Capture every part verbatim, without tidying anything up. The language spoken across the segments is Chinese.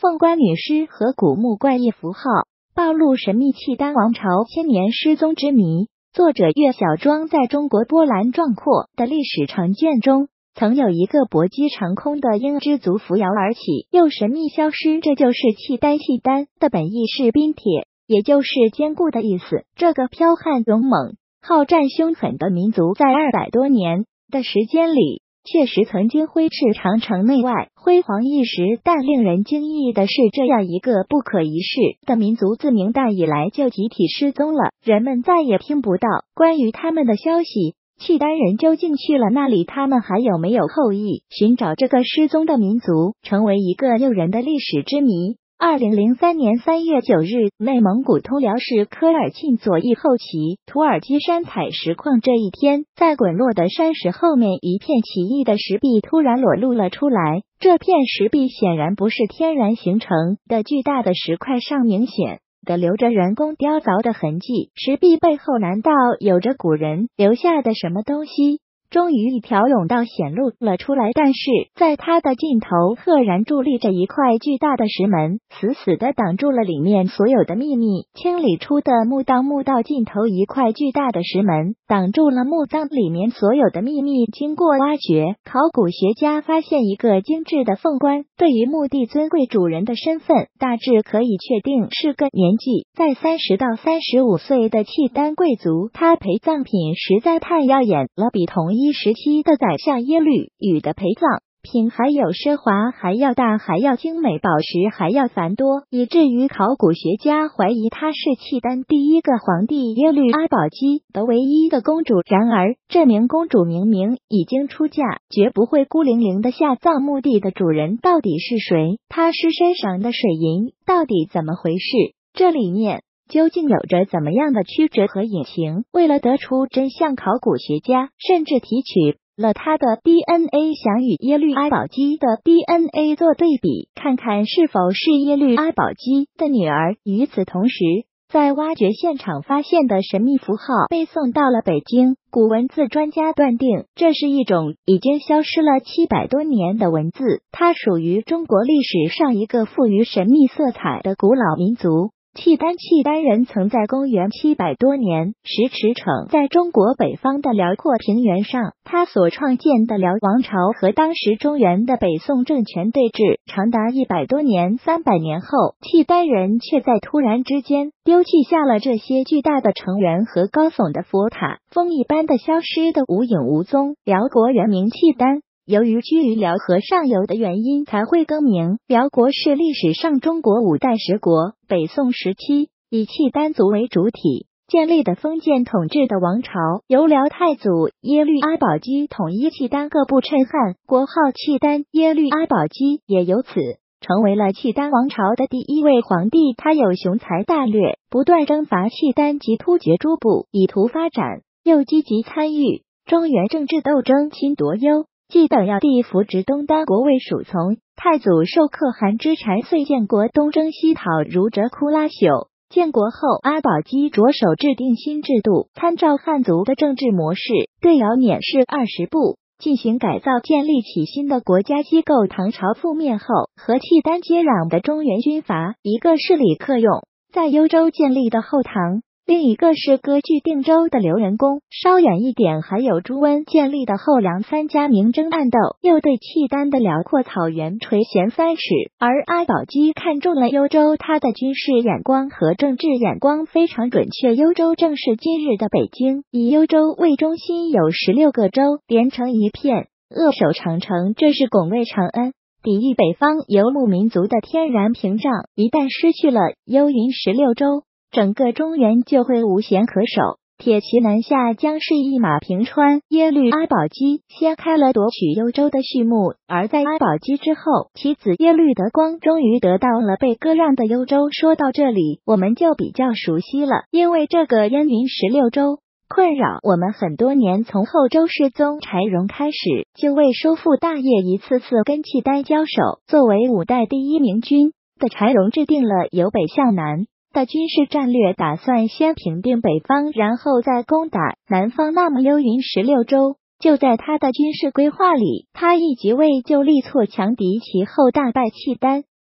凤冠女尸和古墓怪异符号，暴露神秘契丹王朝千年失踪之谜。作者岳小庄在中国波澜壮阔的历史长卷中，曾有一个搏击长空的鹰之族扶摇而起，又神秘消失，这就是契丹。契丹的本意是冰铁，也就是坚固的意思。这个剽悍勇猛、好战凶狠的民族，在二百多年的时间里，确实曾经挥斥长城内外，辉煌一时。但令人惊异的是，这样一个不可一世的民族，自明代以来就集体失踪了，人们再也听不到关于他们的消息。契丹人究竟去了那里？他们还有没有后裔？寻找这个失踪的民族，成为一个诱人的历史之谜。二零零三年三月九日，内蒙古通辽市科尔沁左翼后旗土耳其山采石矿。这一天，在滚落的山石后面，一片奇异的石壁突然裸露了出来。这片石壁显然不是天然形成的，巨大的石块上明显的留着人工雕凿的痕迹。石壁背后难道有着古人留下的什么东西？终于一条甬道显露了出来，但是在它的尽头赫然伫立着一块巨大的石门，死死地挡住了里面所有的秘密。清理出的墓道，墓道尽头一块巨大的石门挡住了墓葬里面所有的秘密。经过挖掘，考古学家发现一个精致的凤冠，对于墓地尊贵主人的身份大致可以确定是个年纪在三十到三十五岁的契丹贵族。他陪葬品实在太耀眼了，比同一时期的宰相耶律语的陪葬品还有奢华，还要大，还要精美，宝石还要繁多，以至于考古学家怀疑她是契丹第一个皇帝耶律阿保机的唯一的公主。然而，这名公主明明已经出嫁，绝不会孤零零的下葬。墓地的主人到底是谁？她尸身上的水银到底怎么回事？这里面究竟有着怎么样的曲折和隐情？为了得出真相，考古学家甚至提取了他的 D N A， 想与耶律阿保机的 D N A 做对比，看看是否是耶律阿保机的女儿。与此同时，在挖掘现场发现的神秘符号被送到了北京，古文字专家断定这是一种已经消失了七百多年的文字，它属于中国历史上一个富于神秘色彩的古老民族。契丹契丹人曾在公元七百多年时驰骋在中国北方的辽阔平原上，他所创建的辽王朝和当时中原的北宋政权对峙长达一百多年。三百年后，契丹人却在突然之间丢弃下了这些巨大的城垣和高耸的佛塔，风一般的消失的无影无踪。辽国原名契丹，由于居于辽河上游的原因才会更名。辽国是历史上中国五代十国北宋时期以契丹族为主体建立的封建统治的王朝，由辽太祖耶律阿保机统一契丹各部称汗，国号契丹。耶律阿保机也由此成为了契丹王朝的第一位皇帝。他有雄才大略，不断征伐契丹及突厥诸部，以图发展，又积极参与中原政治斗争，侵夺幽冀等要地，扶植东丹国为属从。太祖授可汗之禅遂建国，东征西讨如哲库拉朽。建国后，阿保机着手制定新制度，参照汉族的政治模式，对辽捻式二十部进行改造，建立起新的国家机构。唐朝覆灭后，和契丹接壤的中原军阀，一个是李克用在幽州建立的后唐，另一个是割据定州的刘仁恭，稍远一点还有朱温建立的后梁。三家明争暗斗，又对契丹的辽阔草原垂涎三尺。而阿保机看中了幽州，他的军事眼光和政治眼光非常准确。幽州正是今日的北京，以幽州为中心有十六个州连成一片，扼守长城，这是拱卫长安、抵御北方游牧民族的天然屏障。一旦失去了幽云十六州，整个中原就会无险可守，铁骑南下将是一马平川。耶律阿保机掀开了夺取幽州的序幕，而在阿保机之后，其子耶律德光终于得到了被割让的幽州。说到这里，我们就比较熟悉了，因为这个燕云十六州困扰我们很多年，从后周世宗柴荣开始，就为收复大业一次次跟契丹交手。作为五代第一明君的柴荣制定了由北向南的军事战略，打算先平定北方，然后再攻打南方。那么幽云十六州就在他的军事规划里，他一即位就力挫强敌，其后大败契丹，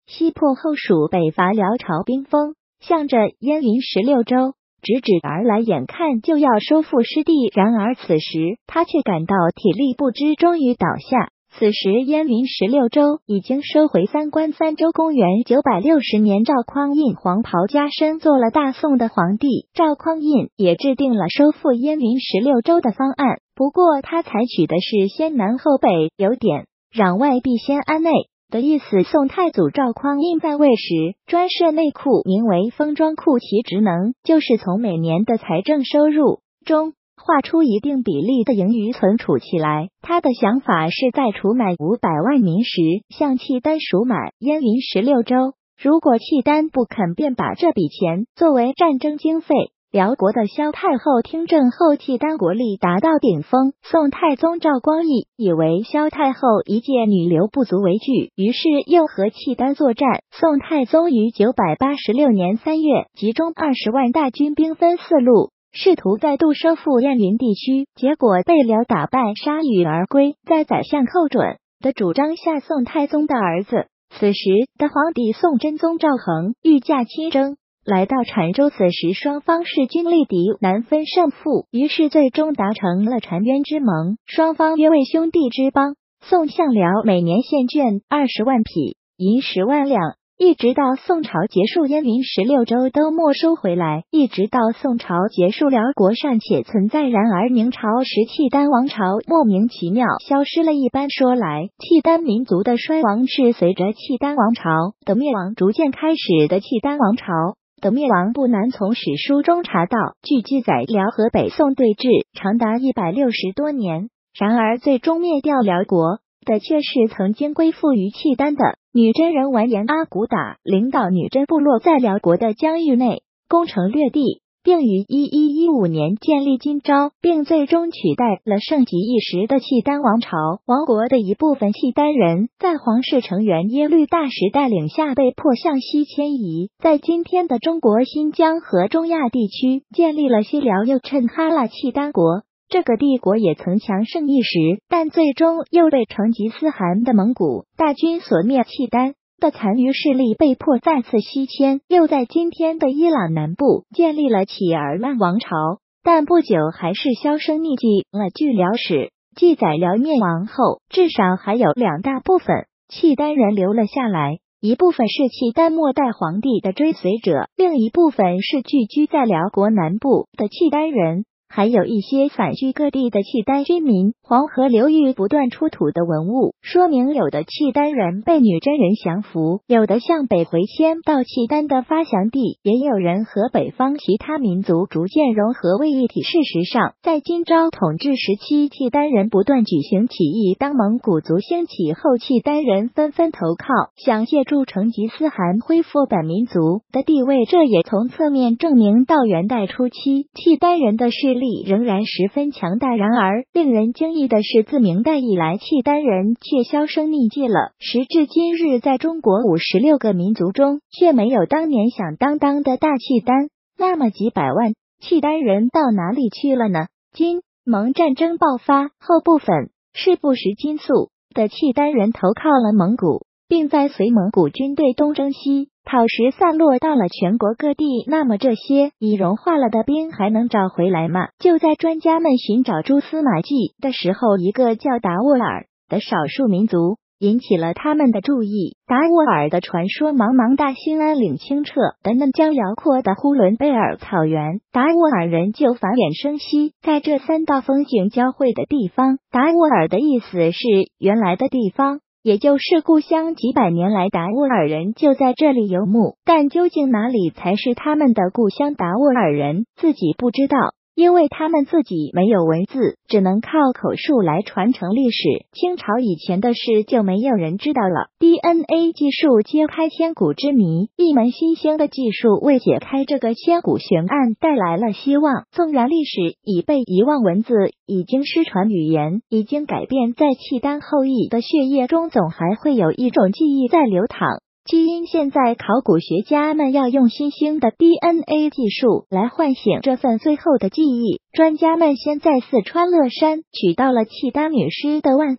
西破后蜀，北伐辽朝兵锋，向着燕云十六州直指而来，眼看就要收复失地。然而此时他却感到体力不支，终于倒下。此时燕云十六州已经收回三关三州。公元九百六十年，赵匡胤黄袍加身，做了大宋的皇帝。赵匡胤也制定了收复燕云十六州的方案，不过他采取的是先南后北，有点攘外必先安内的意思。宋太祖赵匡胤在位时专设内库，名为封庄库，其职能就是从每年的财政收入中划出一定比例的盈余存储起来。他的想法是在储买五百万民时，向契丹赎买燕云十六州，如果契丹不肯，便把这笔钱作为战争经费。辽国的萧太后听政后，契丹国力达到顶峰。宋太宗赵光义以为萧太后一介女流不足为惧，于是又和契丹作战。宋太宗于九百八十六年三月集中二十万大军，兵分四路，试图再度收复燕云地区，结果被辽打败，铩羽而归。在宰相寇准的主张下，宋太宗的儿子，此时的皇帝宋真宗赵恒御驾亲征，来到澶州。此时双方势均力敌，难分胜负，于是最终达成了澶渊之盟，双方约为兄弟之邦。宋向辽每年献绢二十万匹，银十万两，一直到宋朝结束，燕云十六州都没收回来。一直到宋朝结束，辽国尚且存在，然而明朝时契丹王朝莫名其妙消失了。一般说来，契丹民族的衰亡是随着契丹王朝的灭亡逐渐开始的。契丹王朝的灭亡不难从史书中查到，据记载，辽和北宋对峙长达一百六十多年，然而最终灭掉辽国的却是曾经归附于契丹的女真人完颜阿骨打，领导女真部落在辽国的疆域内攻城略地，并于一一一五年建立金朝，并最终取代了盛极一时的契丹王朝。亡国的一部分契丹人在皇室成员耶律大石带领下被迫向西迁移，在今天的中国新疆和中亚地区建立了西辽右称哈拉契丹国。这个帝国也曾强盛一时，但最终又被成吉思汗的蒙古大军所灭。契丹的残余势力被迫再次西迁，又在今天的伊朗南部建立了乞尔曼王朝，但不久还是销声匿迹了。据辽史记载，辽灭亡后，至少还有两大部分契丹人留了下来，一部分是契丹末代皇帝的追随者，另一部分是聚居在辽国南部的契丹人，还有一些散居各地的契丹居民。黄河流域不断出土的文物说明，有的契丹人被女真人降服，有的向北回迁到契丹的发祥地，也有人和北方其他民族逐渐融合为一体。事实上，在金朝统治时期，契丹人不断举行起义，当蒙古族兴起后，契丹人纷纷投靠，想借助成吉思汗恢复本民族的地位。这也从侧面证明，到元代初期，契丹人的势力仍然十分强大。然而令人惊异的是，自明代以来，契丹人却销声匿迹了。时至今日，在中国五十六个民族中，却没有当年响当当的大契丹。那么几百万契丹人到哪里去了呢？金蒙战争爆发后，部分是不识金粟的契丹人投靠了蒙古，并在随蒙古军队东征西讨时散落到了全国各地。那么这些已融化了的兵还能找回来吗？就在专家们寻找蛛丝马迹的时候，一个叫达斡尔的少数民族引起了他们的注意。达斡尔的传说，茫茫大兴安岭清澈的嫩江辽阔的呼伦贝尔草原，达斡尔人就繁衍生息在这三道风景交汇的地方。达斡尔的意思是原来的地方，也就是故乡。几百年来，达斡尔人就在这里游牧，但究竟哪里才是他们的故乡，达斡尔人自己不知道，因为他们自己没有文字，只能靠口述来传承历史。清朝以前的事就没有人知道了。 D N A 技术揭开千古之谜，一门新兴的技术为解开这个千古悬案带来了希望。纵然历史已被遗忘，文字已经失传，语言已经改变，在契丹后裔的血液中总还会有一种记忆在流淌。基因现在考古学家们要用新兴的 D N A 技术来唤醒这份最后的记忆。专家们先在四川乐山取到了契丹女尸的腕骨，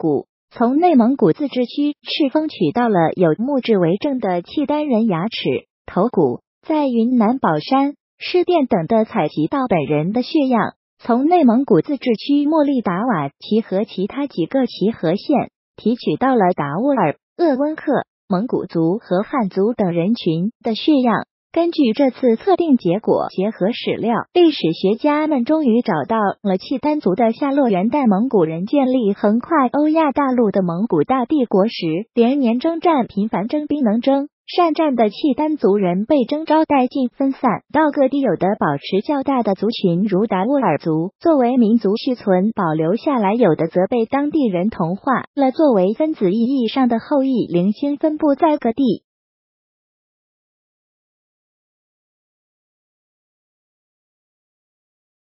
从内蒙古自治区赤峰取到了有木质为证的契丹人牙齿、头骨，在云南保山、施甸等的采集到本人的血样。从内蒙古自治区莫力达瓦齐和其他几个齐河县提取到了达斡尔、鄂温克、蒙古族和汉族等人群的血样。根据这次测定结果，结合史料，历史学家们终于找到了契丹族的下落。元代蒙古人建立横跨欧亚大陆的蒙古大帝国时，连年征战，频繁征兵能征善战的契丹族人被征召殆尽，分散到各地。有的保持较大的族群，如达斡尔族，作为民族续存保留下来；有的则被当地人同化了，作为分子意义上的后裔，零星分布在各地。